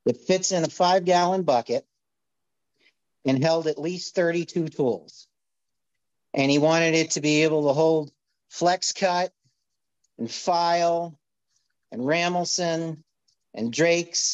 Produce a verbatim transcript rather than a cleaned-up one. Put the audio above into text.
It fits in a five gallon bucket and held at least thirty-two tools. And he wanted it to be able to hold flex cut and file and Ramelson and Drake's